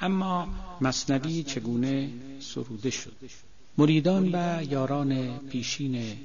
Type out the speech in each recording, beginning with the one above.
اما مثنوی چگونه سروده شد؟ مریدان و یاران پیشین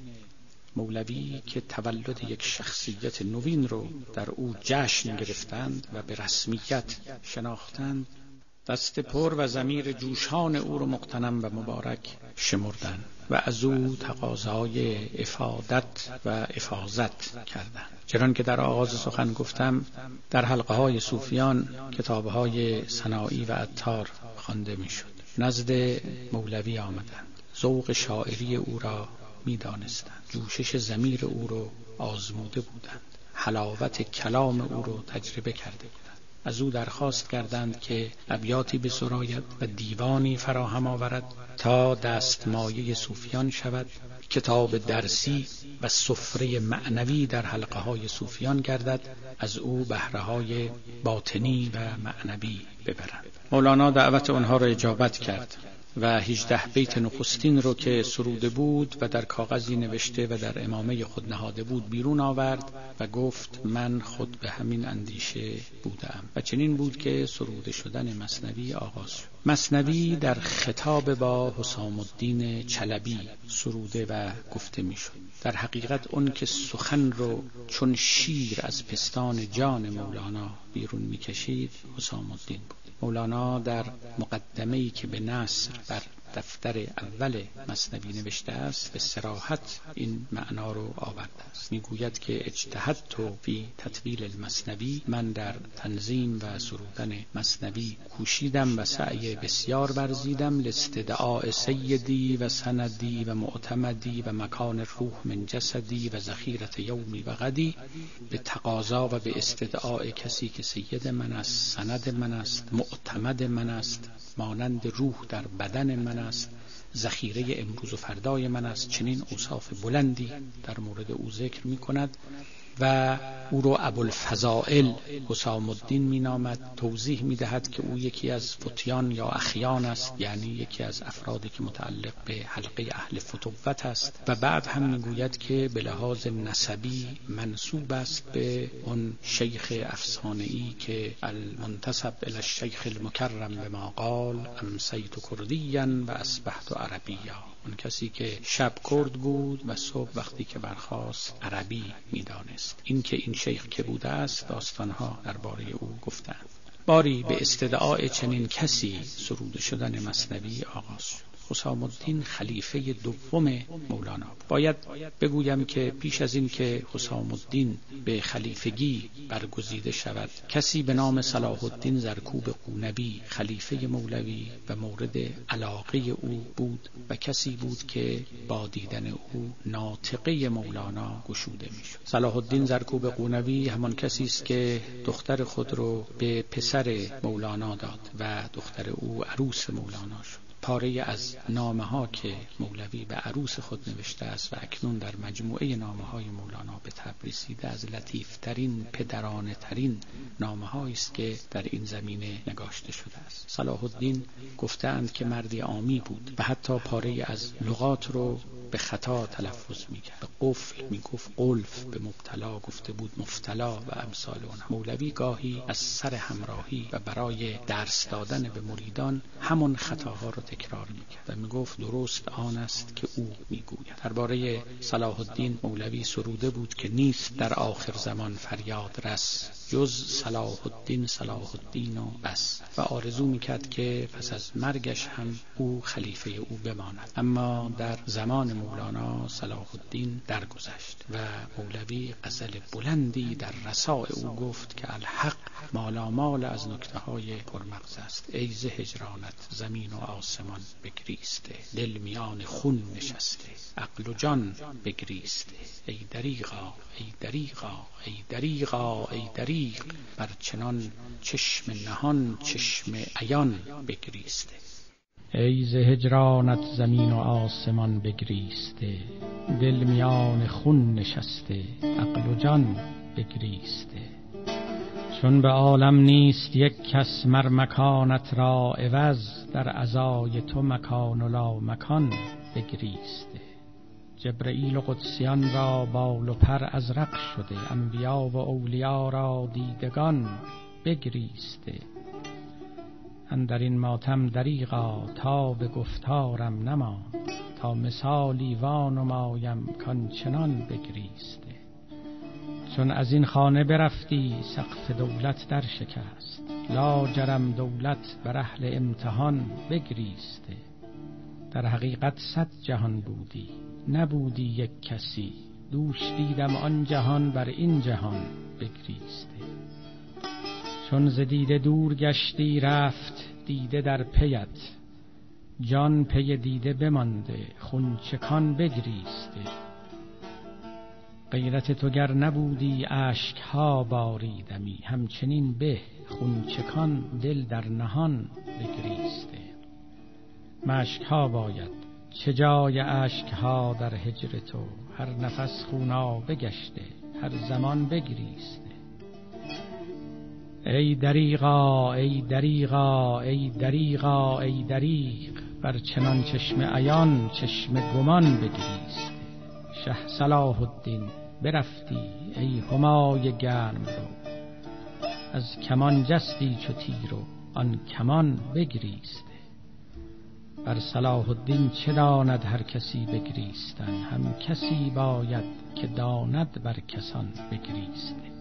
مولوی که تولد یک شخصیت نوین رو در او جشن گرفتند و به رسمیت شناختند، دست پر و ضمیر جوشان او رو مغتنم و مبارک شمردند و از او تقاضای افادت و افاضت کردند. چنان که در آغاز سخن گفتم، در حلقه های صوفیان کتاب های سنایی و عطار خوانده میشد. نزد مولوی آمدند، ذوق شاعری او را می دانستند، جوشش ضمیر او رو آزموده بودند، حلاوت کلام او رو تجربه کرده بودند. از او درخواست کردند که ابیاتی بسراید و دیوانی فراهم آورد تا دستمایه صوفیان شود، کتاب درسی و سفره معنوی در حلقه های صوفیان گردد، از او بهره های باطنی و معنوی ببرند. مولانا دعوت آنها را اجابت کرد و 18 بیت نخستین رو که سروده بود و در کاغذی نوشته و در عمامه خود نهاده بود بیرون آورد و گفت من خود به همین اندیشه بودم. و چنین بود که سروده شدن مثنوی آغاز شد. مثنوی در خطاب با حسام الدین چلبی سروده و گفته می شد. در حقیقت اون که سخن رو چون شیر از پستان جان مولانا بیرون می کشید حسام الدین بود. مولانا در مقدمه‌ای که به نثر بر دفتر اول مثنوی نوشته است به صراحت این معنا رو آورده است. میگوید که اجتهدت فی تطویل المثنوی، من در تنظیم و سرودن مثنوی کوشیدم و سعی بسیار ورزیدم، لاستدعاء سیدی و سندی و معتمدی و مکان روح من جسدی و ذخیرة یومی و غدی، به تقاضا و به استدعاء کسی که سید من است، سند من است، معتمد من است، مانند روح در بدن من است، ذخیره امروز و فردای من است. چنین اوصاف بلندی در مورد او ذکر می کند و او رو ابوالفضائل حسام الدین می نامد. توضیح می دهد که او یکی از فتیان یا اخیان است، یعنی یکی از افرادی که متعلق به حلقه اهل فتوت است و بعد هم می گوید که به لحاظ نسبی منسوب است به اون شیخ افسانه‌ای که المنتسب الی الشیخ المکرم بما قال امسیت کردیا و اصبحت عربیا، اون کسی که شب کرد بود و صبح وقتی که برخاست عربی می دانست. این که این شیخ که بوده است داستانها درباره او گفتند. باری به استدعاء چنین کسی سروده شدن مثنوی آغاز شد. حسام الدین خلیفه دوم مولانا بود. باید بگویم که پیش از این که حسام الدین به خلیفگی برگزیده شود، کسی به نام صلاح الدین زرکوب قونوی خلیفه مولوی و مورد علاقه او بود و کسی بود که با دیدن او ناطقه مولانا گشوده میشد. صلاح الدین زرکوب قونوی همان کسی است که دختر خود رو به پسر مولانا داد و دختر او عروس مولانا شد. پاره از نامه ها که مولوی به عروس خود نوشته است و اکنون در مجموعه نامه های مولانا به تب رسیده از لطیفترین پدرانه ترین نامه هایی است که در این زمینه نگاشته شده است. صلاح الدین گفتند که مردی عامی بود و حتی پاره از لغات رو به خطا تلفظ میکرد. به قفل میگفت قلف، به مبتلا گفته بود مفتلا و امثال اونها. مولوی گاهی از سر همراهی و برای درس دادن به مریدان همون خطاها رو تکرار میکرد و میگفت درست آن است که او میگوید. درباره صلاح الدین مولوی سروده بود که نیست در آخر زمان فریاد رس جز صلاح الدین و بس، و آرزو میکرد که پس از مرگش هم او خلیفه او بماند. اما در زمان مولانا صلاح الدین درگذشت و مولوی غزل بلندی در رساء او گفت که الحق مالامال از نکته های پرمغز است. ای ز هجرانت زمین و آسمان بگریسته، دل میان خون نشسته، عقل و جان بگریسته. ای دریغا ای دریغا ای دریغا ای دریغ، بر چنان چشم نهان چشم عیان بگریسته. ای ز هجرانت زمین و آسمان بگریسته، دل میان خون نشسته، عقل و جان بگریسته. چون به عالم نیست یک کس مر مکانت را عوض، در عزای تو مکان و لا مکان بگریسته. جبرئیل و قدسیان را بال و پر ازرق شده، انبیا و اولیا را دیدگان بگریسته. اندر این ماتم دریغا تا به گفتارم نماند، تا مثالی وانمایم کانچنان بگریسته. چون از این خانه برفتی سقف دولت در شکست، لاجرم دولت بر اهل امتحان بگریسته. در حقیقت 100 جهان بودی نبودی یک کسی، دوش دیدم آن جهان بر این جهان بگریسته. چون ز دیده دور گشتی رفت دیده در پیت، جان پی دیده بمانده خون چکان بگریسته. غیرت تو گر نبودی اشک ها باریدمی، همچنین به خون چکان دل در نهان بگریسته. مشک ها باید چه جای اشک ها در هجر تو، هر نفس خونابه گشته هر زمان بگریسته. ای دریغا ای دریغا ای دریغا ای دریغ، بر چنان چشم عیان چشم گمان بگریسته. شه صلاح الدین برفتی ای همای گرم رو، از کمان جستی چو تیر و آن کمان بگریسته. بر صلاح الدین چه داند هر کسی بگریستن، هم کسی باید که داند بر کسان بگریسته.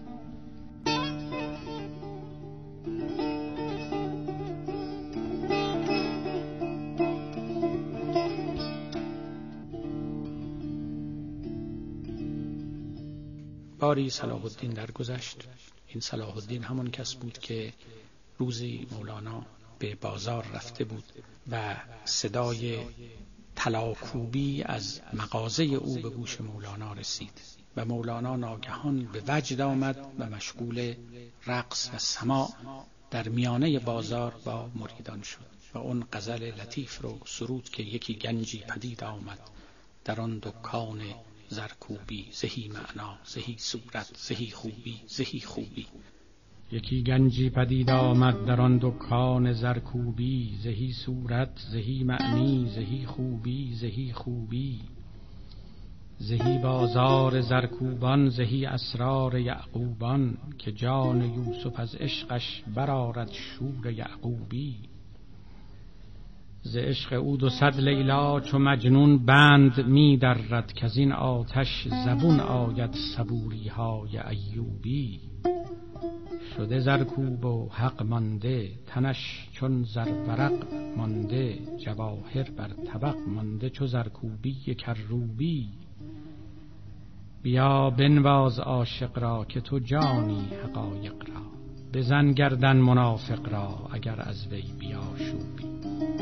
باری صلاح الدین درگذشت. این صلاح الدین همون کس بود که روزی مولانا به بازار رفته بود و صدای طلاکوبی از مغازه او به گوش مولانا رسید و مولانا ناگهان به وجد آمد و مشغول رقص و سماع در میانه بازار با مریدان شد و اون غزل لطیف رو سرود که یکی گنجی پدید آمد در آن دکان زرکوبی، زهی معنا زهی صورت زهی خوبی زهی خوبی. یکی گنجی پدید آمد در آن دکان زرکوبی، زهی صورت زهی معنی زهی خوبی زهی خوبی. زهی بازار زرکوبان زهی اسرار یعقوبان، که جان یوسف از عشقش برآرد شور یعقوبی. ز عشق او 200 لیلا چو مجنون بند می درد، که از این آتش زبون آید صبوری های ایوبی. شده زرکوب و حق مانده تنش چون زرورق مانده، جواهر بر طبق مانده چو زرکوبی کروبی. بیا بنواز عاشق را که تو جانی حقایق را، بزن گردن منافق را اگر از وی بیاشوبی.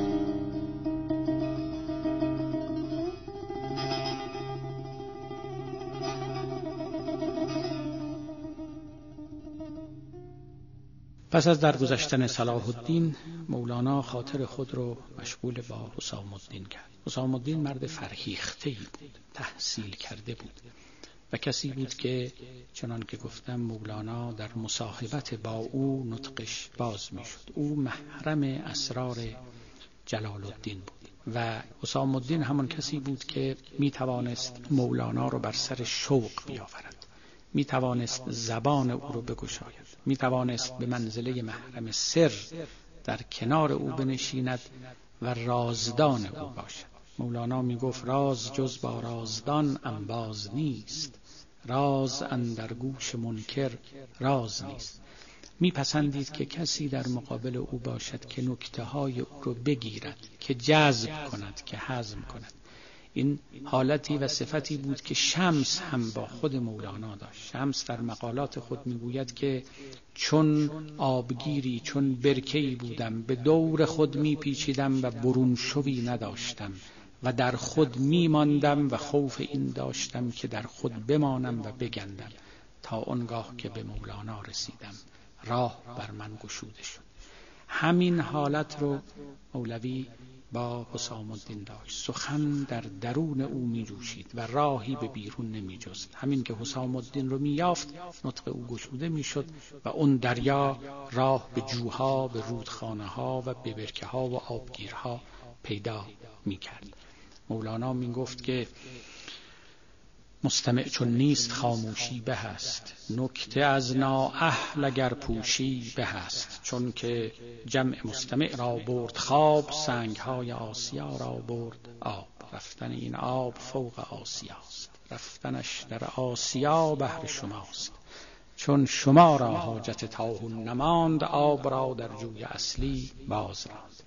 پس از درگذشتن صلاح الدین، مولانا خاطر خود رو مشغول با حسام الدین کرد. حسام الدین مرد فرهیخته‌ای بود، تحصیل کرده بود و کسی بود که چنان که گفتم مولانا در مصاحبت با او نطقش باز می شد. او محرم اسرار جلال الدین بود و حسام الدین همون کسی بود که می توانست مولانا رو بر سر شوق بیاورد، می توانست زبان او رو بگشاید، می توانست به منزله محرم سر در کنار او بنشیند و رازدان او باشد. مولانا می گفت راز جز با رازدان انباز نیست، راز اندر گوش منکر راز نیست. می پسندید که کسی در مقابل او باشد که نکته های او رو بگیرد، که جذب کند، که هضم کند. این حالتی و صفتی بود که شمس هم با خود مولانا داشت. شمس در مقالات خود میگوید که چون آبگیری، چون برکه‌ای بودم، به دور خود میپیچیدم و برون شوی نداشتم و در خود میماندم و خوف این داشتم که در خود بمانم و بگندم، تا آنگاه که به مولانا رسیدم راه بر من گشوده شد. همین حالت رو مولوی با حسام الدین داشت. سخن در درون او می جوشید و راهی به بیرون نمی جست. همین که حسام الدین رو می یافت نطق او گشوده می شد و اون دریا راه به جوها، به رودخانه ها و به برکه ها و آبگیرها پیدا می کرد. مولانا می گفت که مستمع چون نیست خاموشی به است، نکته از نااهل اگر پوشی به است. چون که جمع مستمع را برد خواب، سنگهای آسیا را برد آب. رفتن این آب فوق آسیاست، رفتنش در آسیا بهر شماست. چون شما را حاجت تاهون نماند، آب را در جوی اصلی باز راند.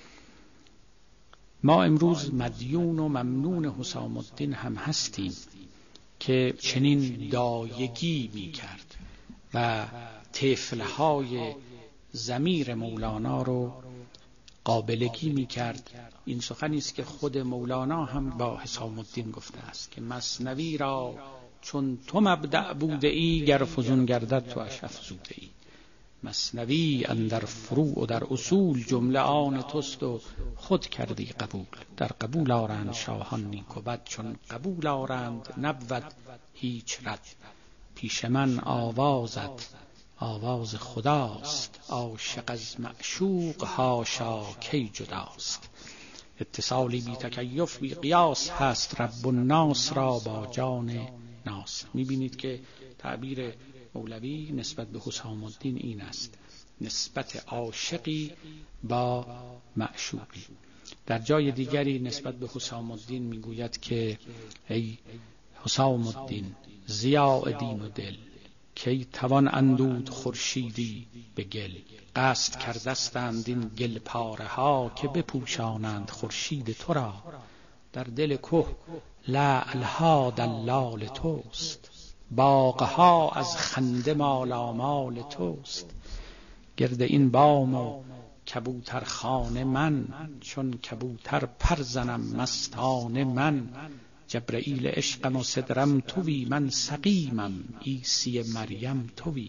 ما امروز مدیون و ممنون حسام الدین هم هستیم که چنین دایگی می کرد و طفلهای ضمیر مولانا رو قابلگی می کرد. این سخنی است که خود مولانا هم با حسام الدین گفته است که مثنوی را چون تو مبدأ بوده ای، گر فزون گردد تو اش افزوده ای. مثنوی اندر فروع و در اصول، جمله آن توست و خود کردی قبول. در قبول آرند شاهان نیک و بد، چون قبول آرند نبود هیچ رد. پیش من آوازت آواز خداست، عاشق از معشوق حاشا کی جداست. اتصالی بی تکیف بی قیاس هست، رب الناس را با جان ناس. میبینید که تعبیر مولوی نسبت به حسام الدین این است، نسبت عاشقی با معشوقی. در جای دیگری نسبت به حسام الدین میگوید که ای حسام الدین ضیاء دین و دل، کی توان اندود خورشیدی به گل. قصد کردستند این گل پاره ها، که بپوشانند خورشید تو را. در دل که لعلها دلال توست، باغها از خنده مالامال توست. گرد این بام و کبوترخانه من، چون کبوتر پر زنم مستانه من. جبرئیل عشقم و صدرم توی، من سقیمم عیسی مریم توی.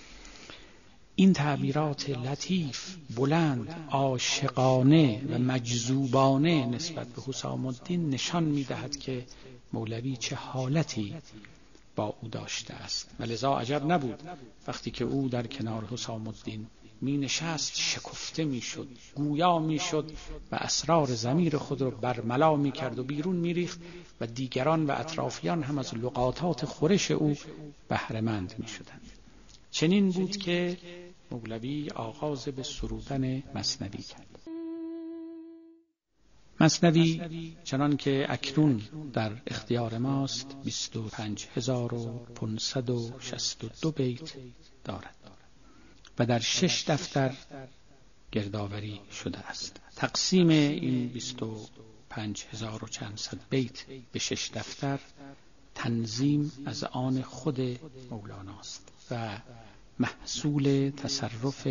این تعبیرات لطیف، بلند، عاشقانه و مجذوبانه نسبت به حسام الدین نشان می‌دهد که مولوی چه حالتی با او داشته است. و لذا عجب نبود وقتی که او در کنار حسام الدین می نشست شکفته می شد، گویا می شد و اسرار ضمیر خود را برملا می کرد و بیرون می ریخت و دیگران و اطرافیان هم از لغاتات خورش او بهره‌مند می شدند. چنین بود که مولوی آغاز به سرودن مثنوی کرد. مثنوی چنان که اکنون در اختیار ماست 25562 بیت دارد و در 6 دفتر گردآوری شده است. تقسیم این 25000 و چند صد بیت به 6 دفتر تنظیم از آن خود مولاناست و محصول تصرف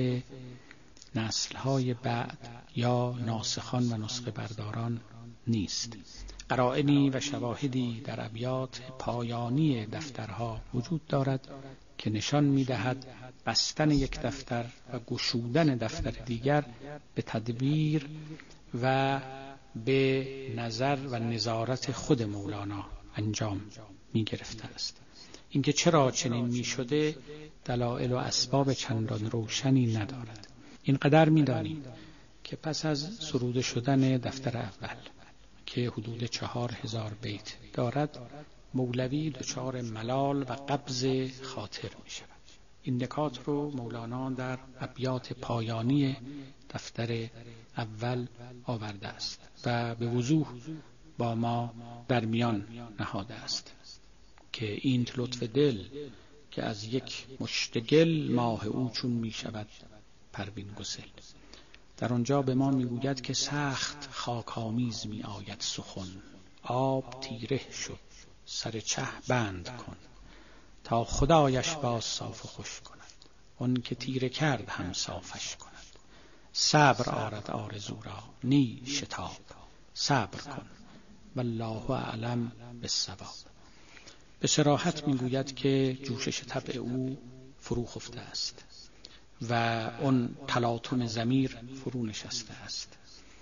نسل‌های بعد یا ناسخان و نسخه برداران نیست. قرائنی و شواهدی در ابیات پایانی دفترها وجود دارد که نشان می‌دهد بستن یک دفتر و گشودن دفتر دیگر به تدبیر و به نظر و نظارت خود مولانا انجام می‌گرفته است. اینکه چرا چنین می‌شده دلایل و اسباب چندان روشنی ندارد. اینقدر می‌دانیم که پس از سروده شدن دفتر اول که حدود 4000 بیت دارد، مولوی دچار ملال و قبض خاطر می‌شود. این نکات رو مولانا در ابیات پایانی دفتر اول آورده است و به وضوح با ما در میان نهاده است که این لطف دل که از یک مشتگل ماه او چون می شود پروین گسل. در آنجا به ما می گوید که سخت خاکامیز می آید سخن، آب تیره شد سر چه بند کن، تا خدایش باز صاف و خوش کند، اون که تیره کرد هم صافش کند. صبر آرد آرزو را نی شتاب، صبر کن والله اعلم بالصواب. به صراحت میگوید که جوشش طبع او فرو خفته است و اون تلاطم ضمیر فرو نشسته است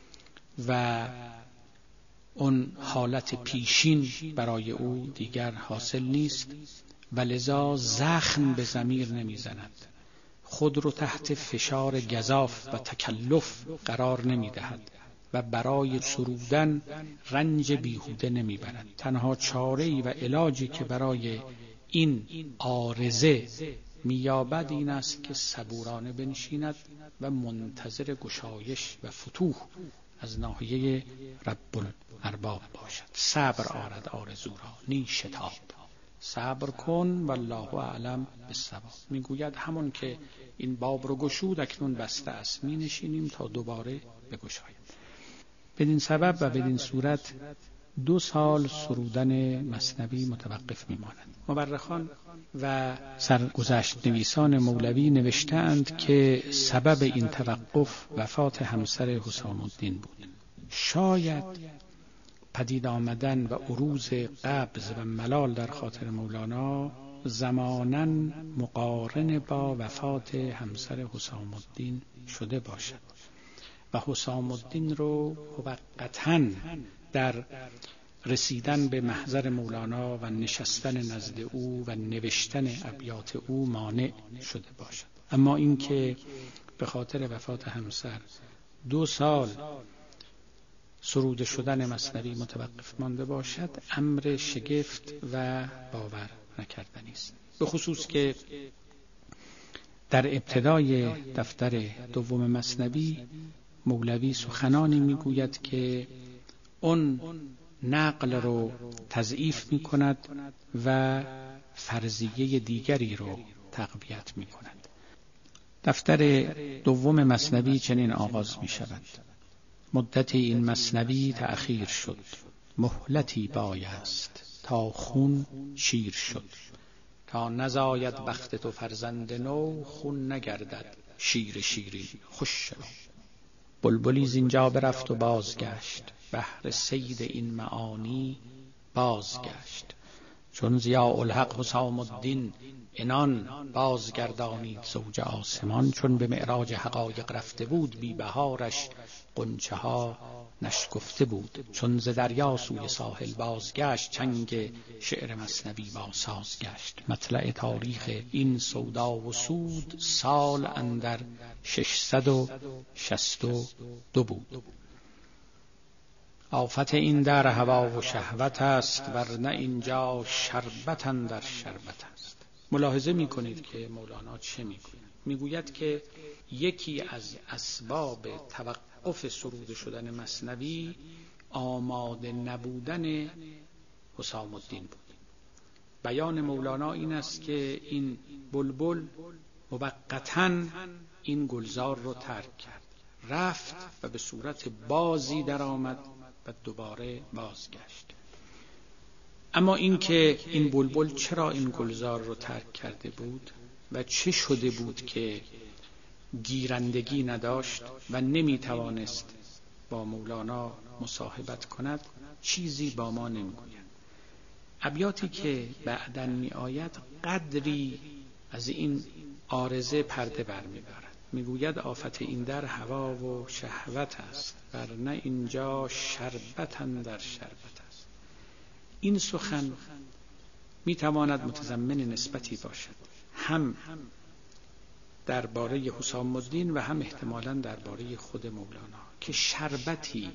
و اون حالت پیشین برای او دیگر حاصل نیست و لذا زخم به ضمیر نمیزند، خود رو تحت فشار گزاف و تکلف قرار نمیدهد و برای سرودن رنج بیهوده نمیبرد. تنها چاره‌ای و علاجی که برای این عارضه مییابد این است که صبورانه بنشیند و منتظر گشایش و فتوح از ناحیه رب الارباب باشد. صبر آرد آرزو را نی شتاب، صبر کن والله اعلم بالصواب. میگوید همون که این باب رو گشود اکنون بسته است، می نشینیم تا دوباره بگشایم. بدین سبب و بدین صورت 2 سال سرودن مثنوی متوقف میماند. مورخان و سرگذشت نویسان مولوی نوشتند که سبب این توقف وفات همسر حسام الدین بود. شاید پدید آمدن و عروض قبض و ملال در خاطر مولانا زماناً مقارن با وفات همسر حسام الدین شده باشد و حسام الدین رو موقتاً در رسیدن به محضر مولانا و نشستن نزد او و نوشتن ابیات او مانع شده باشد. اما اینکه به خاطر وفات همسر 2 سال سروده شدن مثنوی متوقف مانده باشد امر شگفت و باور نکردنی است. به خصوص که در ابتدای دفتر دوم مثنوی مولوی سخنانی میگوید که اون نقل رو تضعیف می کند و فرضیه دیگری رو تقویت می کند. دفتر دوم مثنوی چنین آغاز می شود: مدت این مثنوی تأخیر شد، مهلتی بایست تا خون شیر شد. تا نزاید بخت تو فرزند نو، خون نگردد شیر شیرین خوش شنو. بلبلی زینجا برفت و بازگشت، بهر صید این معانی بازگشت. چون ضیاء الحق حسام الدین عنان، بازگردانید زوج آسمان. چون به معراج حقایق رفته بود، بی بهارش غنچه ها نشکفته بود. چون ز دریا سوی ساحل بازگشت، چنگ شعر مثنوی با ساز گشت. مطلع تاریخ این سودا و سود، سال اندر 662 بود. آفت این در هوا و شهوت است، ورنه اینجا شربت اندر شربت است. ملاحظه می کنید که مولانا چه می گوید؟ می گوید که یکی از اسباب توقف سروده شدن مثنوی آماده نبودن حسام الدین بود. بیان مولانا این است که این بلبل موقتاً این گلزار رو ترک کرد، رفت و به صورت بازی در آمد و دوباره بازگشت. اما این که این بلبل چرا این گلزار رو ترک کرده بود و چه شده بود که گیرندگی نداشت و نمی توانست با مولانا مصاحبت کند، چیزی با ما نمیگوید. ابیاتی که بعداً می آید قدری از این عارضه پرده برمی‌دارد. میگوید آفت این در هوا و شهوت است، ورنه اینجا شربت اندر شربت است. این سخن میتواند متضمن نسبتی باشد، هم درباره حسام الدین و هم احتمالاً درباره خود مولانا، که شربتی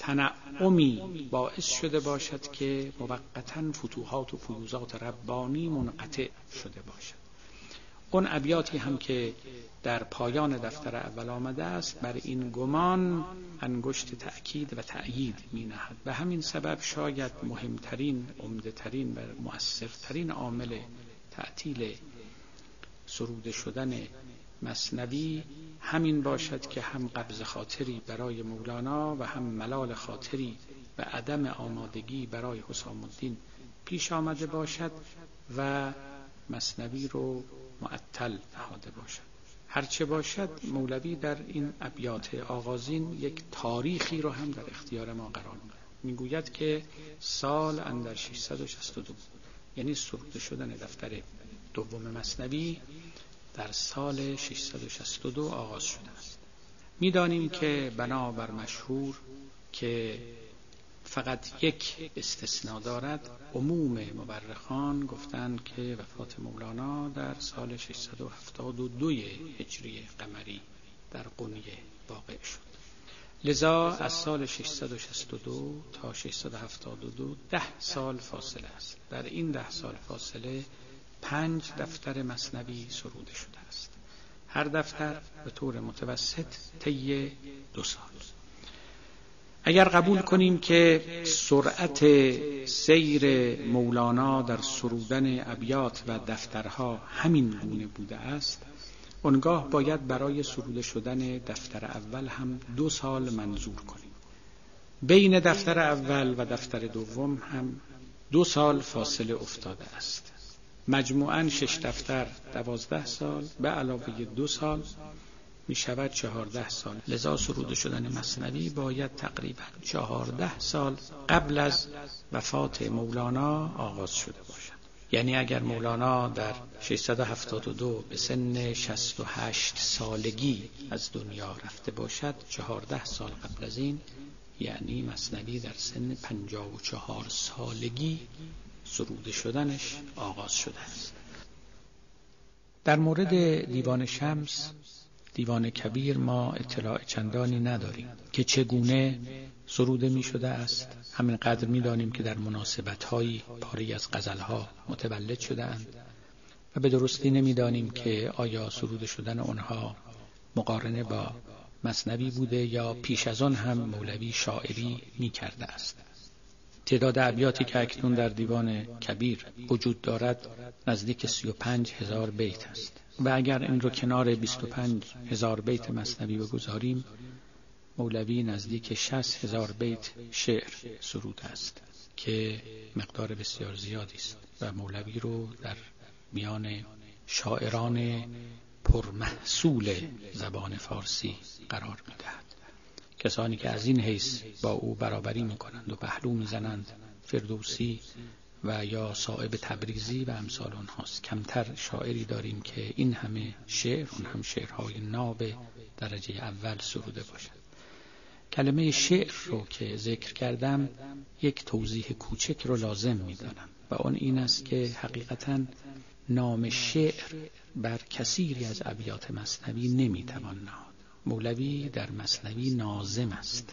تنعمی باعث شده باشد که موقتاً فتوحات و فیوزات ربانی منقطع شده باشد. اون ابیاتی هم که در پایان دفتر اول آمده است بر این گمان انگشت تأکید و تأیید می نهد. و همین سبب شاید مهمترین، عمده‌ترین و مؤثرترین عامل تعطیل سروده شدن مثنوی همین باشد که هم قبض خاطری برای مولانا و هم ملال خاطری و عدم آمادگی برای حسام الدین پیش آمده باشد و مثنوی رو معطل نهاده باشد. هرچه باشد مولوی در این ابیات آغازین یک تاریخی رو هم در اختیار ما قرار می‌دهد. میگوید که سال اندر 662، یعنی سروده شدن دفتر دوم مثنوی در سال 662 آغاز شده است. میدانیم که بنابر مشهور که فقط یک استثناء دارد، عموم مورخان گفتند که وفات مولانا در سال 672 هجری قمری در قونیه واقع شد. لذا از سال 662 تا 672 10 سال فاصله است. در این 10 سال فاصله 5 دفتر مثنوی سروده شده است. هر دفتر به طور متوسط طی 2 سال. اگر قبول کنیم که سرعت سیر مولانا در سرودن ابیات و دفترها همین گونه بوده است، اونگاه باید برای سروده شدن دفتر اول هم 2 سال منظور کنیم. بین دفتر اول و دفتر دوم هم 2 سال فاصله افتاده است. مجموعاً 6 دفتر 12 سال به علاوه 2 سال می شود 14 سال. لذا سروده شدن مثنوی باید تقریباً 14 سال قبل از وفات مولانا آغاز شده باشد. یعنی اگر مولانا در 672 به سن 68 سالگی از دنیا رفته باشد، 14 سال قبل از این، یعنی مثنوی در سن 54 سالگی سروده شدنش آغاز شده است. در مورد دیوان شمس، دیوان کبیر ما اطلاع چندانی نداریم که چگونه سروده می شده است. همینقدر می دانیم که در مناسبت‌هایی پاری از غزل‌ها متولد شده اند و به درستی نمی دانیم که آیا سروده شدن آنها مقارنه با مثنوی بوده یا پیش از آن هم مولوی شاعری می کرده است. تعداد ابیاتی که اکنون در دیوان کبیر وجود دارد نزدیک 35,000 بیت است و اگر این رو کنار 25,000 بیت مثنوی بگذاریم، مولوی نزدیک 60,000 بیت شعر سروده است که مقدار بسیار زیادی است و مولوی رو در میان شاعران پرمحصول زبان فارسی قرار می‌دهد. کسانی که از این حیث با او برابری می‌کنند و پهلو می‌زنند فردوسی و یا صائب تبریزی و امثال آنهاست. کمتر شاعری داریم که این همه شعر، اون هم شعرهای ناب درجه اول سروده باشد. کلمه شعر رو که ذکر کردم یک توضیح کوچک رو لازم می‌دانم و اون این است که حقیقتاً نام شعر بر کثیری از ابیات مثنوی نمی‌توان نهاد. مولوی در مثنوی ناظم است.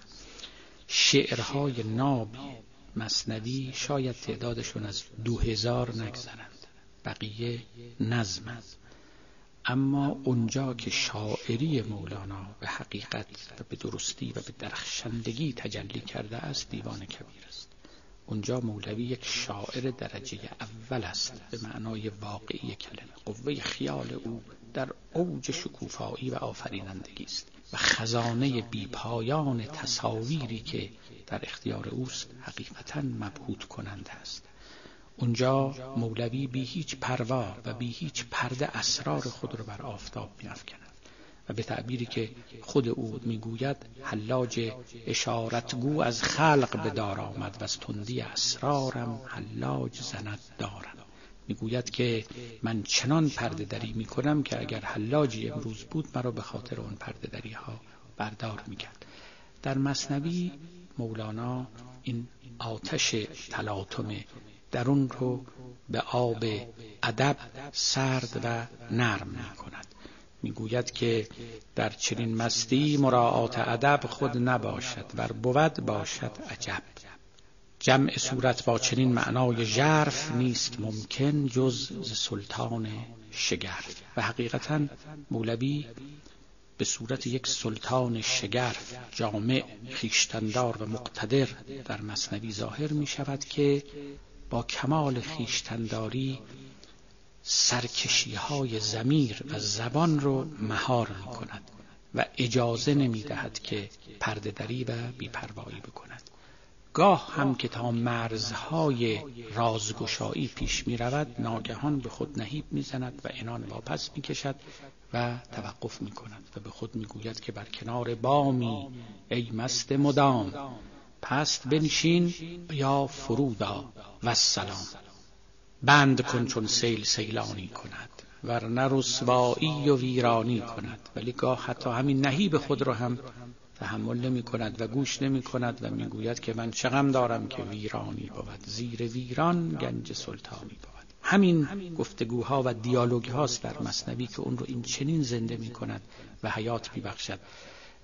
شعرهای ناب مثنوی شاید تعدادشون از 2000 نگذرند، بقیه نظمند. اما اونجا که شاعری مولانا به حقیقت و به درستی و به درخشندگی تجلی کرده است، دیوان کبیر است. اونجا مولوی یک شاعر درجه اول است به معنای واقعی کلمه. قوه خیال او در اوج شکوفایی و آفرینندگی است و خزانه بیپایان تصاویری که در اختیار اوست حقیقتاً مبهوت کننده است. اونجا مولوی بی هیچ پروا و بی هیچ پرده اسرار خود را بر آفتاب می‌افکند و به تعبیری که خود او میگوید، حلاج اشارتگو از خلق به دار آمد و از تندی اسرارم حلاج زند دارم. میگوید که من چنان پرده دری میکنم که اگر حلاجی امروز بود مرا به خاطر اون پرده دری ها بردار میکرد. در مثنوی مولانا این آتش تلاطم درون رو به آب ادب سرد و نرم میکند. میگوید که در چنین مستی مراعات ادب خود نباشد، ور بود باشد عجب. جمع صورت با چنین معنای ژرف نیست ممکن جز ز سلطان شگرف. و حقیقتاً مولوی به صورت یک سلطان شگرف، جامع، خویشتندار و مقتدر در مثنوی ظاهر می شود که با کمال خویشتنداری سرکشی های ضمیر و زبان رو مهار می کند و اجازه نمی دهد که پرده دری و بی‌پروایی بکند. گاه هم که تا مرزهای رازگشایی پیش می رود ناگهان به خود نهیب می زند و عنان واپس می کشد و توقف می کند و به خود می گوید که بر کنار بامی ای مست مدام، پست بنشین یا فرودا و سلام. بند کن چون سیل سیلانی کند، ورنه رسوایی و ویرانی کند. ولی گاه حتی همین نهیب خود رو هم تحمل نمی کند و گوش نمی کند و می گوید که من چه غم دارم که ویرانی بود، زیر ویران گنج سلطانی بود. همین گفتگوها و دیالوگ هاست در مثنوی که اون رو این چنین زنده می کند و حیات می بخشد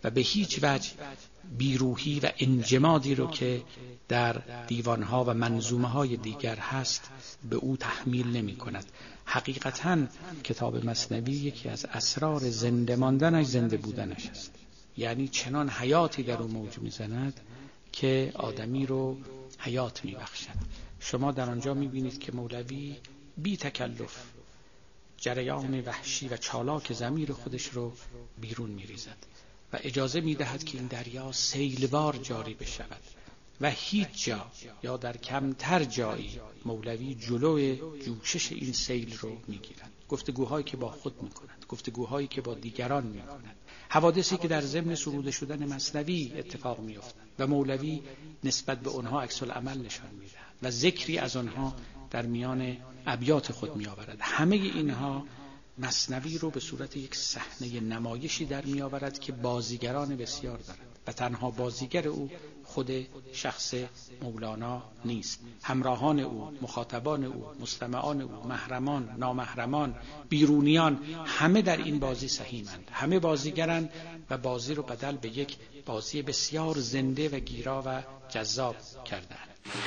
و به هیچ وجه بیروحی و انجمادی رو که در دیوانها و منظومه‌های دیگر هست به او تحمیل نمی کند. حقیقتاً کتاب مثنوی یکی از اسرار زنده ماندنش زنده بودنش است. یعنی چنان حیاتی در او موج می‌زند که آدمی رو حیات می‌بخشد. شما در آنجا می‌بینید که مولوی بی تکلف جریان وحشی و چالاک ضمیر خودش رو بیرون می‌ریزد و اجازه می‌دهد که این دریا سیلوار جاری بشود و هیچ جا یا در کمتر جایی مولوی جلوی جوشش این سیل رو می‌گیرد. گفتگوهایی که با خود می‌کند، گفتگوهایی که با دیگران می‌کند، حوادثی که در ضمن سروده شدن مثنوی اتفاق می‌افتند و مولوی نسبت به آنها عکس العمل نشان می‌دهد و ذکری از آنها در میان ابیات خود می‌آورد. همه اینها مثنوی رو به صورت یک صحنه نمایشی در می‌آورد که بازیگران بسیار دارد و تنها بازیگر او خود شخص مولانا نیست. همراهان او، مخاطبان او، مستمعان او، محرمان، نامحرمان، بیرونیان، همه در این بازی سهیمند، همه بازیگرند و بازی رو بدل به یک بازی بسیار زنده و گیرا و جذاب کردند.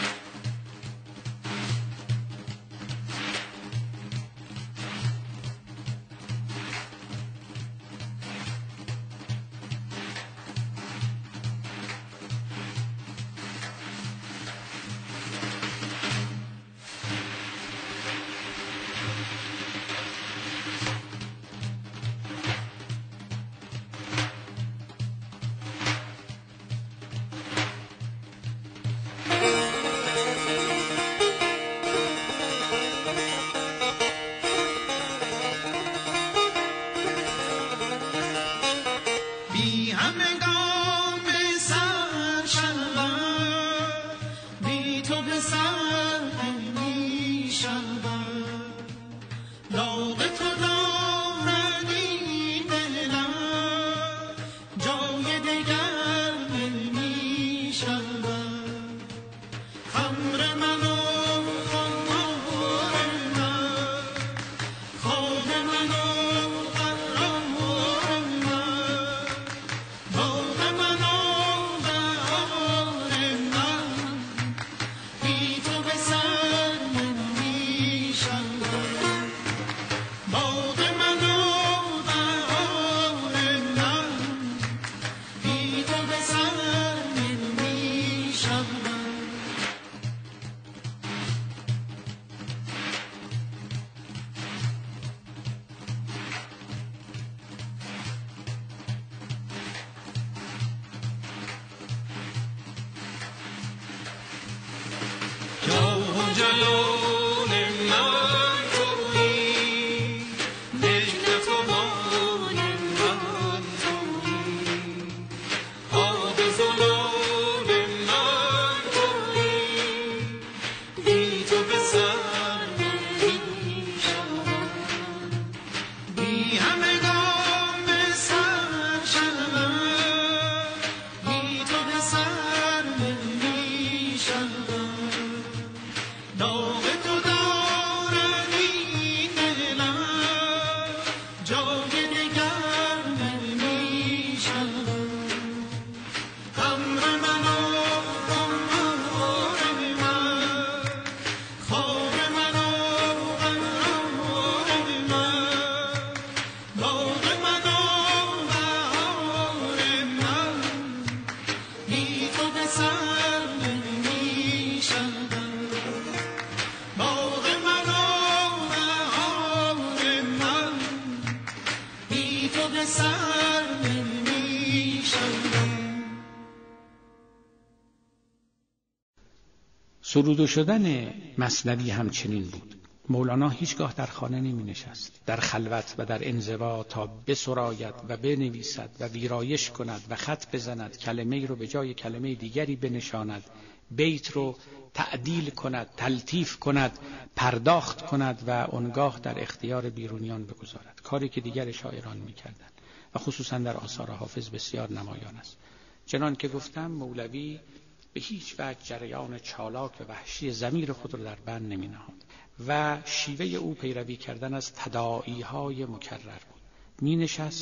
سروده شدن مثنوی همچنین بود. مولانا هیچگاه در خانه نمی نشست، در خلوت و در انزوا تا بسراید و بنویسد و ویرایش کند و خط بزند، کلمه رو به جای کلمه دیگری بنشاند، بیت رو تعدیل کند، تلطیف کند، پرداخت کند و آنگاه در اختیار بیرونیان بگذارد، کاری که دیگر شاعران می‌کردند و خصوصا در آثار حافظ بسیار نمایان است. چنان که گفتم مولوی به هیچ وجه جریان چالاک و وحشی ضمیر خود را در بند نمی نهاد و شیوه او پیروی کردن از تداعی‌های مکرر بود. می نشست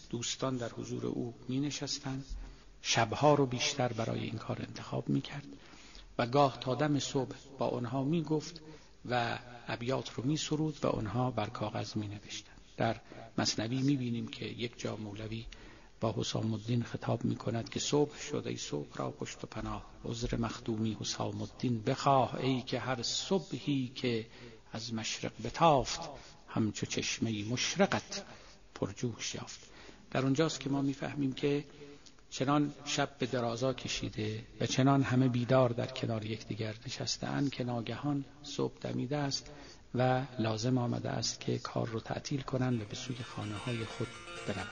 دوستان در حضور او می نشستند، شبها رو بیشتر برای این کار انتخاب می کرد و گاه تا دم صبح با آنها می گفت و ابیات رو می سرود و آنها بر کاغذ می نوشتند. در مثنوی می بینیم که یک جا مولوی با حسام الدین خطاب می کند که صبح شد ای صبح را پشت و پناه، عذر مخدومی حسام الدین بخواه، ای که هر صبحی که از مشرق بتافت، همچو چشمه مشرقت پرجوش یافت. در اونجاست که ما میفهمیم که چنان شب به درازا کشیده و چنان همه بیدار در کنار یکدیگر نشسته‌اند که ناگهان صبح دمیده است و لازم آمده است که کار رو تعطیل کنند و به سوی خانه‌های خود بروند.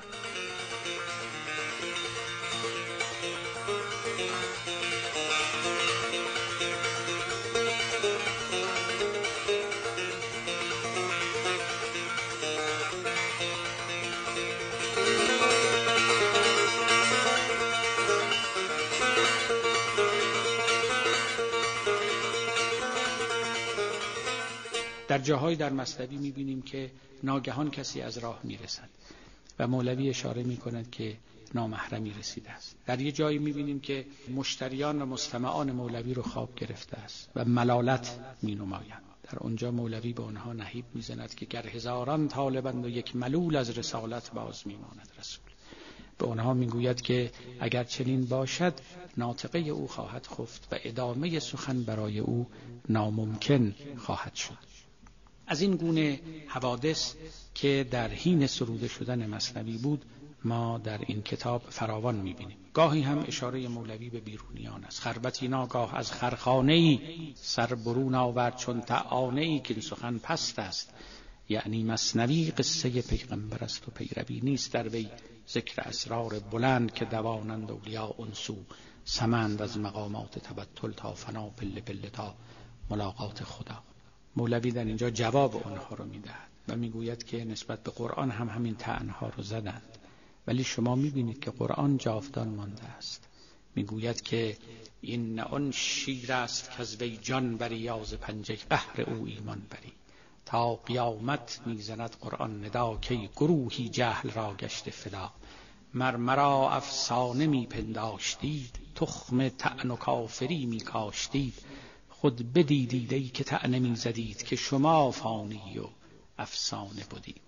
در جاهای در مثنوی می‌بینیم که ناگهان کسی از راه می‌رسد و مولوی اشاره می‌کند که نامحرمی رسیده است. در یه جایی می‌بینیم که مشتریان و مستمعان مولوی رو خواب گرفته است و ملالت می‌نمایند. در اونجا مولوی به آنها نهیب می‌زند که گر هزاران طالبند و یک ملول از رسالت باز می‌ماند رسول. به آنها می‌گوید که اگر چنین باشد ناطقه او خواهد خفت و ادامه سخن برای او ناممکن خواهد شد. از این گونه حوادث که در حین سروده شدن مثنوی بود ما در این کتاب فراوان می‌بینیم. گاهی هم اشاره مولوی به بیرونیان است. خربتی ناگاه از خرخانه‌ای، سر برون آورد چون طعانه‌ای، که این سخن پست است. یعنی مثنوی قصه پیغمبر است و پیروی نیست در وی ذکر اسرار بلند که دوانند اولیا انسو، سمند از مقامات تبتل تا فنا، پله پله تا ملاقات خدا. مولوی در اینجا جواب آنها رو میدهد و میگوید که نسبت به قرآن هم همین طعنها رو زدند، ولی شما میبینید که قرآن جاودان مانده است. میگوید که این نه آن شیر است که از وی جان بری، یاز پنجه قهر او ایمان بری. تا قیامت میزند قرآن ندا، که گروهی جهل را گشت فدا. مرمرا افسانه میپنداشتید، تخم طعن و کافری میکاشتید. خود بدیدید ای که طعنه میزدید، که شما فانی و افسانه بودید.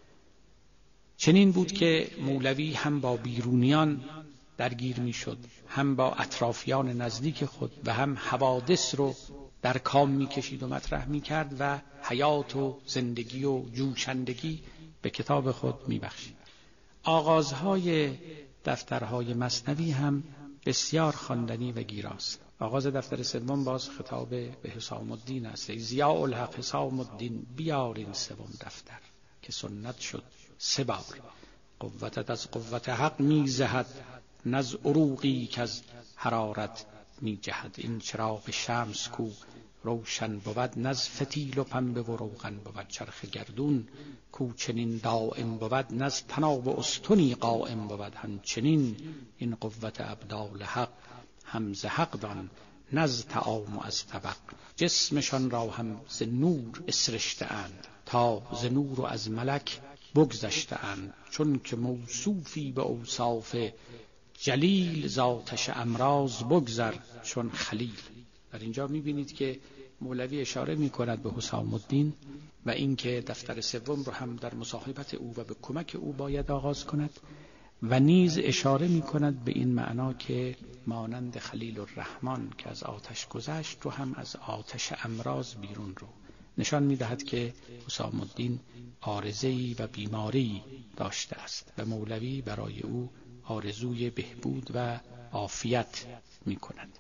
چنین بود که مولوی هم با بیرونیان درگیر میشد، هم با اطرافیان نزدیک خود و هم حوادث رو در کام میکشید و مطرح میکرد و حیات و زندگی و جوشندگی به کتاب خود میبخشید. آغازهای دفترهای مثنوی هم بسیار خواندنی و گیراست. آغاز دفتر سوم باز خطاب به حسام الدین است. ای ضیاء الحق حسام الدین، بیار این سوم دفتر که سنت شد 3 بار. قوتت از قوت حق میزهد، نز عروقی که از حرارت میجهد. این چراغ شمس کو روشن بود، نز فتیل و پنبه و روغن بود. چرخ گردون کو چنین دائم بود، نز طناب و استنی قائم بود. همچنین این قوت ابدال حق، همز حق دان نز طعام و از طبق. جسمشان را هم ز نور اسرشته اند، تا ز نور و از ملک بگذشته اند. چون که موصوفی به اوصاف جلیل، ذاتش امراض بگذر چون خلیل. در اینجا میبینید که مولوی اشاره میکند به حسام الدین و اینکه دفتر سوم رو هم در مصاحبت او و به کمک او باید آغاز کند و نیز اشاره میکند به این معنا که مانند خلیل الرحمن که از آتش گذشت رو هم از آتش امراض بیرون رو نشان میدهد که حسام الدین عارضه‌ای و بیماری داشته است و مولوی برای او آرزوی بهبود و عافیت میکند.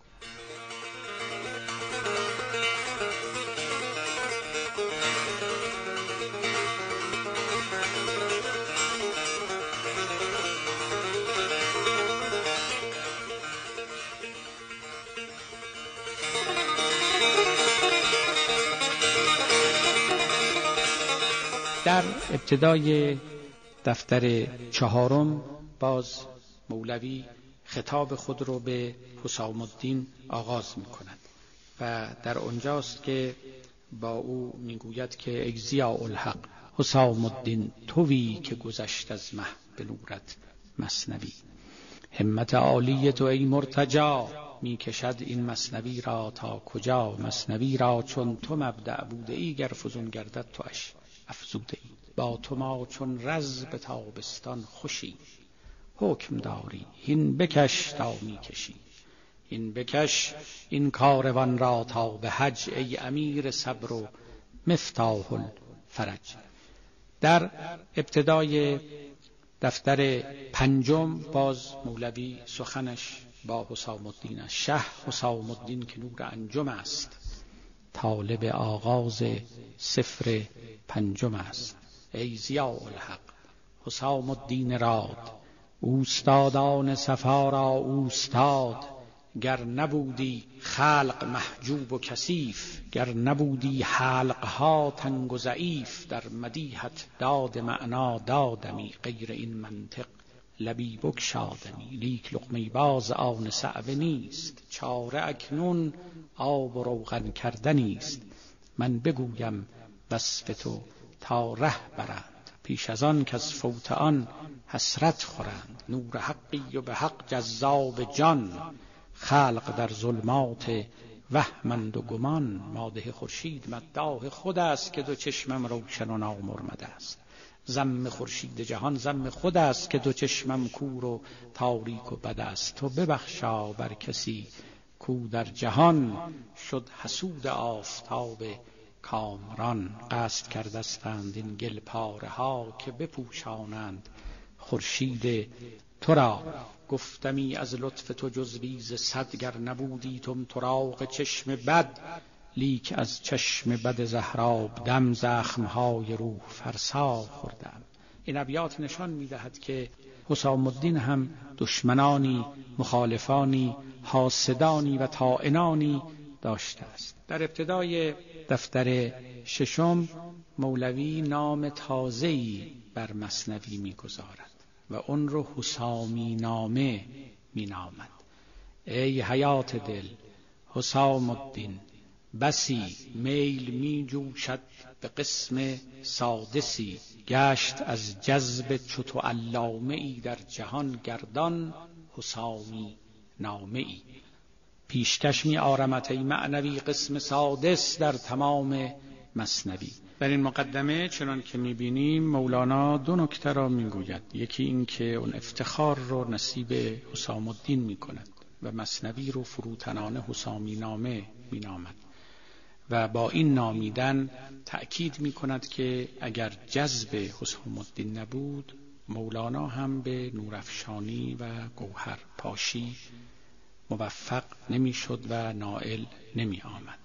در ابتدای دفتر 4 باز مولوی خطاب خود رو به حسام الدین آغاز می کند و در آنجاست که با او میگوید که ای ضیاء الحق حسام الدین، تویی که گذشت از مه به نورت مثنوی. همت عالی تو ای مرتجا، می کشد این مثنوی را تا کجا؟ مثنوی را چون تو مبدأ بوده ای، گر فزون گردد توش افزوده ای. با تو ما چون رز به تابستان خوشی، حکم داری هین بکش تا می کشی. هین بکش این کاروان را تا به حج، ای امیر صبر و مفتاح الفرج. در ابتدای دفتر 5 باز مولوی سخنش با حسام الدین است. شه حسام الدین که نور انجم است، طالب آغاز سفر 5 است. ای ضیاء الحق حسام الدین راد، اوستادان صفا را اوستاد. گر نبودی خلق محجوب و کثیف، گر نبودی حلقها تنگ و ضعیف. در مدیحت داد معنا دادمی، غیر این منطق لبی بگشادمی. لیک لقمه باز آن صعبه نیست، چاره اکنون آب و روغن کردنیست. من بگویم وصف تو تا ره برند، پیش از آن که از فوت آن حسرت خورند. نور حقی و به حق جذاب جان، خلق در ظلمات وهمند و گمان. مادح خورشید مداح خود است، که دو چشمم روشن و نامرمد است. ذم خورشید جهان ذم خود است، که دو چشمم کور و تاریک و بد است. تو ببخشا بر کسی کو در جهان، شد حسود آفتاب کامران. قصد کردستند این گل پاره ها، که بپوشانند خورشید تو را. گفتمی از لطف تو جزوی ز صد، گر نبودی طمطراق چشم بد. لیک از چشم بد زهراب دم، زخمهای روح فرسا خوردم. این ابیات نشان می‌دهد که حسام الدین هم دشمنانی، مخالفانی، حاسدانی و طاعنانی داشته است. در ابتدای دفتر 6 مولوی نام تازه‌ای بر مثنوی می‌گذارد و اون رو حسامی نامه مینامد. ای حیات دل حسام الدین، بسی میل می جوشد به قسم سادسی. گشت از جذب چو تو علامه ای، در جهان گردان حسامی نامه ای. پیشکش می آرمت ای معنوی، قسم سادس در تمام مثنوی. در این مقدمه چنان که می‌بینیم مولانا 2 نکته را می‌گوید. یکی این که اون افتخار رو نصیب حسام الدین می‌کند و مثنوی رو فروتنانه حسامی نامه می‌نامد و با این نامیدن تأکید می‌کند که اگر جذب حسام الدین نبود، مولانا هم به نورافشانی و گوهر پاشی موفق نمی‌شد و نائل نمی‌آمد.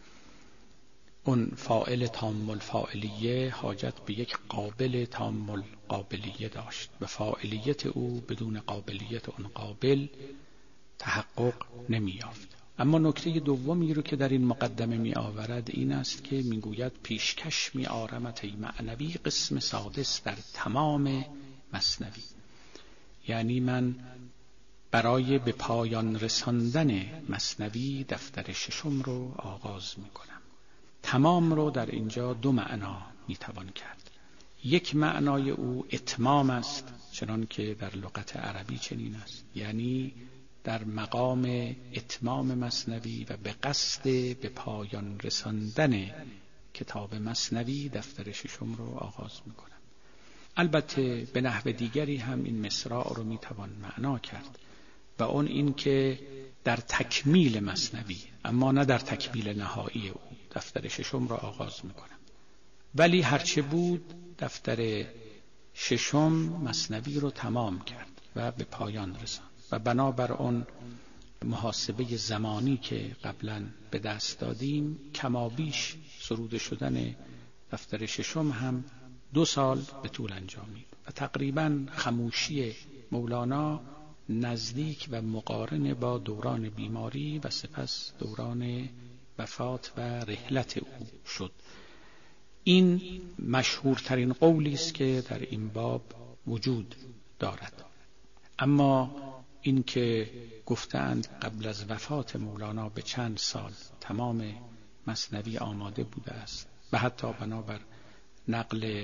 اون فاعل تام الفاعلیه حاجت به یک قابل تام القابلیه داشت و فاعلیت او بدون قابلیت اون قابل تحقق نمی‌یافت. اما نکته دومی رو که در این مقدمه می آورد این است که میگوید پیشکش می آرمت ای معنوی، قسم سادس در تمام مثنوی. یعنی من برای به پایان رساندن مثنوی دفتر 6 رو آغاز می کنم. تمام رو در اینجا 2 معنا می توان کرد. یک معنای او اتمام است، چنان که در لغت عربی چنین است، یعنی در مقام اتمام مثنوی و به قصد به پایان رساندن کتاب مثنوی دفتر 6 رو آغاز می کنم. البته به نحو دیگری هم این مصرع رو می توان معنا کرد و اون این که در تکمیل مثنوی، اما نه در تکمیل نهایی او، دفتر 6 را آغاز میکنم. ولی هرچه بود دفتر 6 مثنوی رو تمام کرد و به پایان رساند و بنابر اون محاسبه زمانی که قبلا به دست دادیم، کمابیش سروده شدن دفتر 6 هم 2 سال به طول انجامید و تقریبا خموشی مولانا نزدیک و مقارن با دوران بیماری و سپس دوران وفات و رحلت او شد. این مشهورترین قولی است که در این باب وجود دارد. اما این که گفتند قبل از وفات مولانا به چند سال تمام مثنوی آماده بوده است و حتی بنابر نقل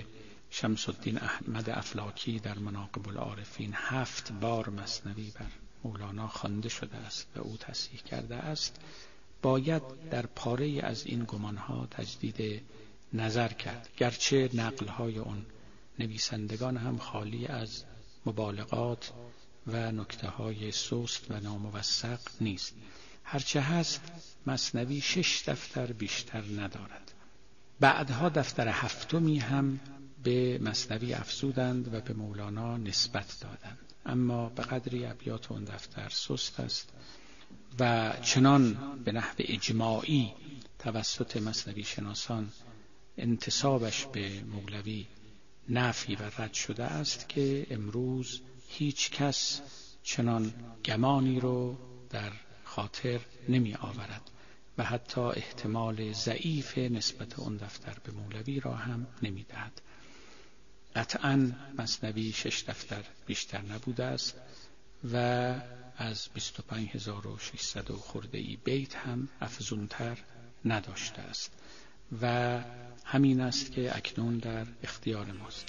شمس الدین احمد افلاکی در مناقب العارفین 7 بار مثنوی بر مولانا خوانده شده است و او تصحیح کرده است، باید در پاره از این گمانها تجدید نظر کرد، گرچه نقل‌های اون نویسندگان هم خالی از مبالغات و نکته‌های سست و ناموثق نیست. هرچه هست مثنوی 6 دفتر بیشتر ندارد. بعدها دفتر 7می هم به مثنوی افزودند و به مولانا نسبت دادند، اما به قدری ابیات اون دفتر سست است و چنان به نحو اجماعی توسط مثنوی شناسان انتسابش به مولوی نفی و رد شده است که امروز هیچ کس چنان گمانی رو در خاطر نمی آورد و حتی احتمال ضعیف نسبت اون دفتر به مولوی را هم نمی دهد. قطعاً مثنوی 6 دفتر بیشتر نبوده است و از 25600 خورده ای بیت هم افزونتر نداشته است و همین است که اکنون در اختیار ماست.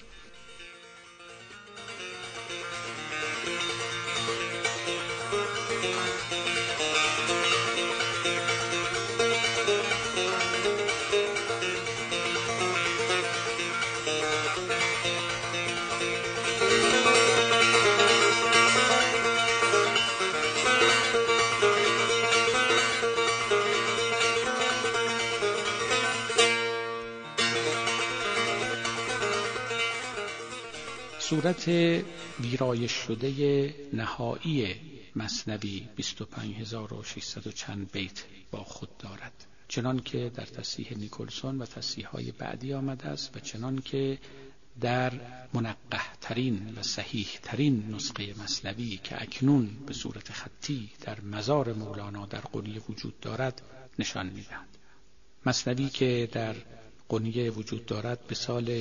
صورت ویرایش شده نهایی مثنوی 25600 و چند بیت با خود دارد، چنان که در تصحیح نیکلسون و تصحیح‌های بعدی آمده است و چنان که در منقح ترین و صحیح ترین نسخه مثنوی که اکنون به صورت خطی در مزار مولانا در قنیه وجود دارد نشان می‌دهد. مثنوی که در قنیه وجود دارد به سال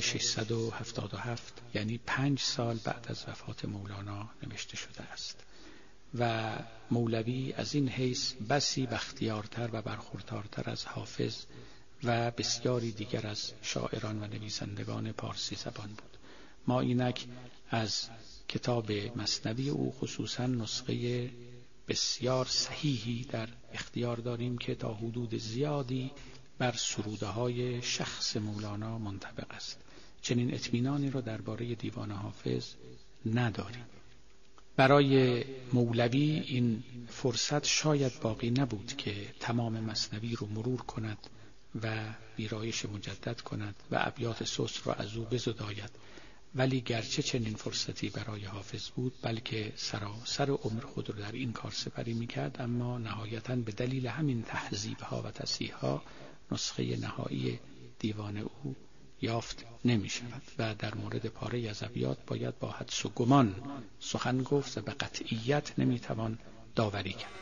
677 یعنی 5 سال بعد از وفات مولانا نوشته شده است و مولوی از این حیث بسی بختیارتر و برخوردارتر از حافظ و بسیاری دیگر از شاعران و نویسندگان پارسی زبان بود. ما اینک از کتاب مثنوی او خصوصا نسخه بسیار صحیحی در اختیار داریم که تا حدود زیادی بر سروده های شخص مولانا منطبق است. چنین اطمینانی را درباره دیوان حافظ نداریم. برای مولوی این فرصت شاید باقی نبود که تمام مثنوی رو مرور کند و ویرایش مجدد کند و ابیات سست را از او بزداید، ولی گرچه چنین فرصتی برای حافظ بود بلکه سراسر عمر خود را در این کار سپری میکرد، اما نهایتاً به دلیل همین تهذیب‌ها و تصحیح‌ها نسخه نهایی دیوان او یافت نمی شود و در مورد پاره از ابیات باید با حدس و گمان سخن گفت و به قطعیت نمی توان داوری کرد.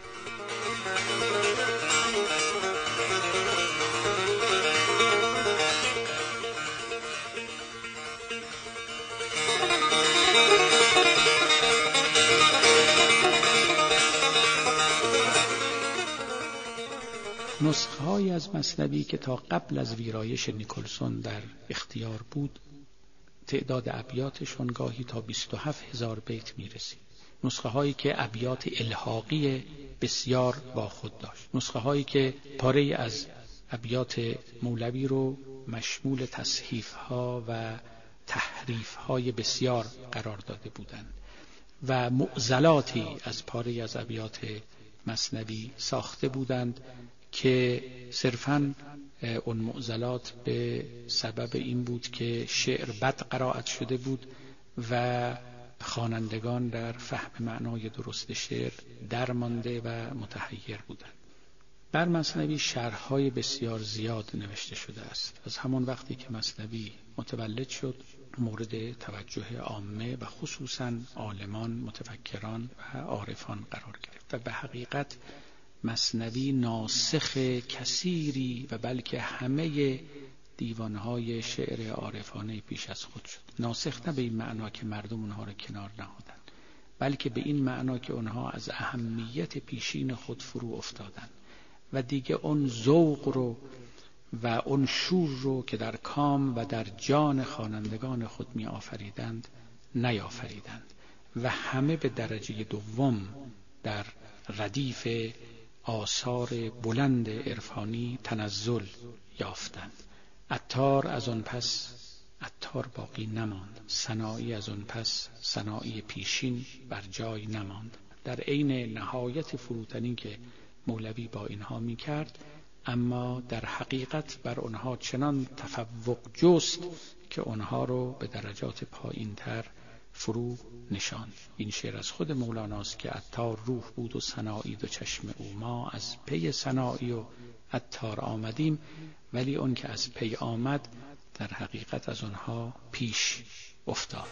نسخه‌هایی از مثنوی که تا قبل از ویرایش نیکلسون در اختیار بود تعداد ابیاتشون گاهی تا 27000 بیت میرسید. نسخه هایی که ابیات الحاقی بسیار با خود داشت، نسخه هایی که پاره از ابیات مولوی رو مشمول تصحیف ها و تحریف های بسیار قرار داده بودند و معضلاتی از پاره از ابیات مثنوی ساخته بودند که صرفاً اون معضلات به سبب این بود که شعر بد قرائت شده بود و خوانندگان در فهم معنای درست شعر درمانده و متحیر بودند. بر مثنوی شرح‌های بسیار زیاد نوشته شده است. از همان وقتی که مثنوی متولد شد مورد توجه عامه و خصوصاً عالمان، متفکران و عارفان قرار گرفت و به حقیقت مثنوی ناسخ کثیری و بلکه همه دیوانهای شعر عارفانه پیش از خود شد. ناسخ نه به این معنا که مردم اونها را کنار نهادند، بلکه به این معنا که اونها از اهمیت پیشین خود فرو افتادند و دیگه اون ذوق رو و اون شور رو که در کام و در جان خوانندگان خود می آفریدند نیافریدند و همه به درجه دوم در ردیف آثار بلند عرفانی تنزل یافتند. عطار از آن پس عطار باقی نماند، سنایی از آن پس سنایی پیشین بر جای نماند. در عین نهایت فروتنی که مولوی با اینها می کرد، اما در حقیقت بر آنها چنان تفوق جست که آنها رو به درجات پایین تر فرو نشاند. این شعر از خود مولاناست که عطار روح بود و سنایی دو چشم او، ما از پی سنایی و عطار آمدیم، ولی اون که از پی آمد در حقیقت از آنها پیش افتاد.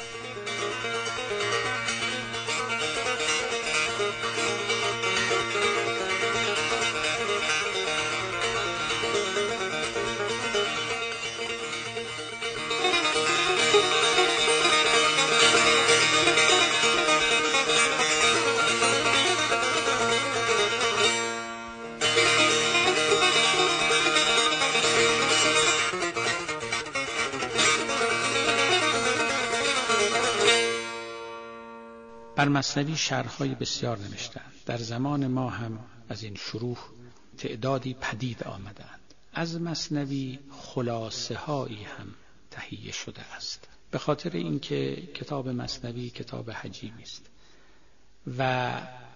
بر مثنوی شرح‌های بسیار نوشتند. در زمان ما هم از این شروح تعدادی پدید آمدند. از مثنوی خلاصه‌هایی هم تهیه شده است، به خاطر اینکه کتاب مثنوی کتاب حجیمی است و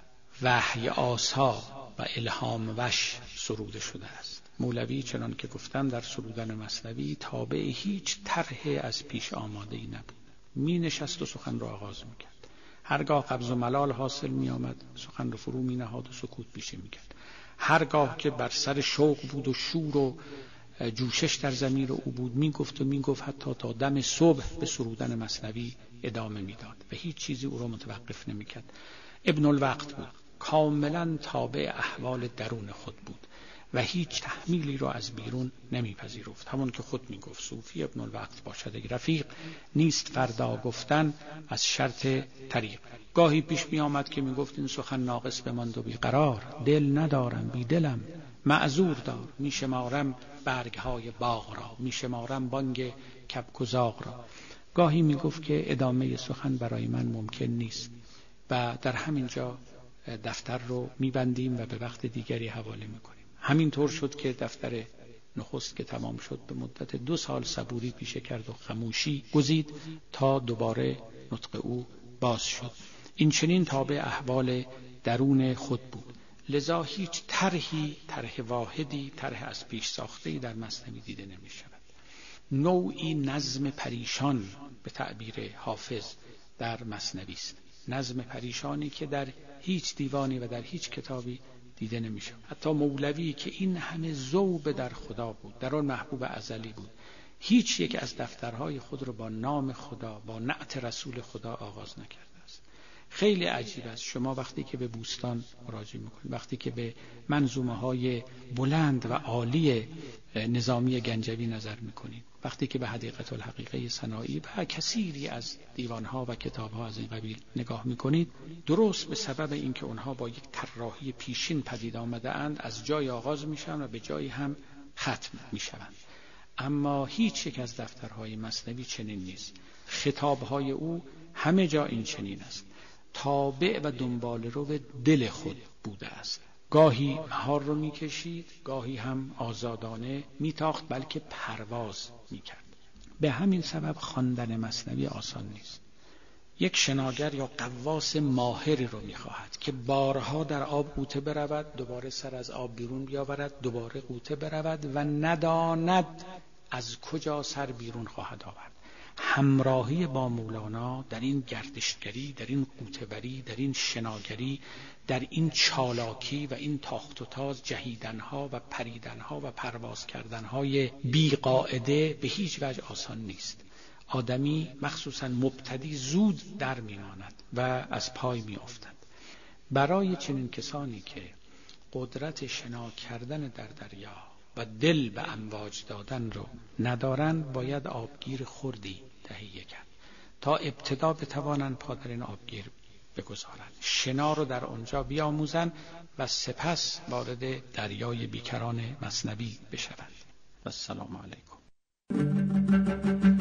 وحی آسا و الهام وش سروده شده است. مولوی چنان که گفتم در سرودن مثنوی تابع هیچ طرح از پیش آماده‌ای نبود. می نشست و سخن را آغاز می کرد. هرگاه قبض و ملال حاصل می آمد سخن را فرو می نهاد و سکوت پیشه می کرد. هرگاه که بر سر شوق بود و شور و جوشش در ضمیر او بود می گفت حتی تا دم صبح به سرودن مثنوی ادامه می داد و هیچ چیزی او را متوقف نمی کرد. ابن الوقت بود، کاملا تابع احوال درون خود بود و هیچ تحمیلی را از بیرون نمیپذیرفت. همون که خود میگفت صوفی ابن الوقت باشد ای رفیق، نیست فردا گفتن از شرط طریق. گاهی پیش می آمد که میگفت این سخن ناقص بماند و بیقرار، دل ندارم بی دلم معذور دار، میشمارم برگ های باغ را، میشمارم بانگ کبک و زاغ را. گاهی میگفت که ادامه سخن برای من ممکن نیست و در همین جا دفتر رو میبندیم و به وقت دیگری حواله میکنیم. همین طور شد که دفتر نخست که تمام شد به مدت 2 سال صبوری پیشه کرد و خموشی گزید تا دوباره نطق او باز شد. این چنین تابع احوال درون خود بود، لذا هیچ طرح واحدی، طرح از پیش ساخته‌ای در مثنوی دیده نمی شود. نوعی نظم پریشان به تعبیر حافظ در مثنوی است، نظم پریشانی که در هیچ دیوانی و در هیچ کتابی دیده نمیشه. حتی مولوی که این همه ذوب در خدا بود، در آن محبوب ازلی بود، هیچ یک از دفترهای خود رو با نام خدا، با نعت رسول خدا آغاز نکرده است. خیلی عجیب است. شما وقتی که به بوستان مراجعه میکنید، وقتی که به منظومه های بلند و عالی نظامی گنجوی نظر میکنید، وقتی که به حدیقه الحقیقه سنایی و کثیری از دیوانها و کتابها از این قبیل نگاه میکنید، درست به سبب اینکه اونها با یک طراحی پیشین پدید آمده اند از جای آغاز میشن و به جایی هم ختم میشوند. اما هیچ یک از دفترهای مثنوی چنین نیست. خطابهای او همه جا این چنین است، تابع و دنبال رو به دل خود بوده است. گاهی مهار رو میکشید، گاهی هم آزادانه میتاخت، بلکه پرواز میکرد. به همین سبب خواندن مثنوی آسان نیست. یک شناگر یا قواس ماهری رو میخواهد که بارها در آب غوطه برود، دوباره سر از آب بیرون بیاورد، دوباره غوطه برود و نداند از کجا سر بیرون خواهد آورد. همراهی با مولانا در این گردشگری، در این غوطه‌وری، در این شناگری، در این چالاکی و این تاخت و تاز، جهیدنها و پریدنها و پرواز کردنهای بیقاعده به هیچ وجه آسان نیست. آدمی مخصوصا مبتدی زود در میماند و از پای میافتد. برای چنین کسانی که قدرت شنا کردن در دریا و دل به امواج دادن رو ندارند، باید آبگیر خردی تهیه کرد تا ابتدا بتوانند پا در این آبگیر بگذارند، شنا رو در آنجا بیاموزند و سپس وارد دریای بیکران مثنوی بشوند. و السلام علیکم.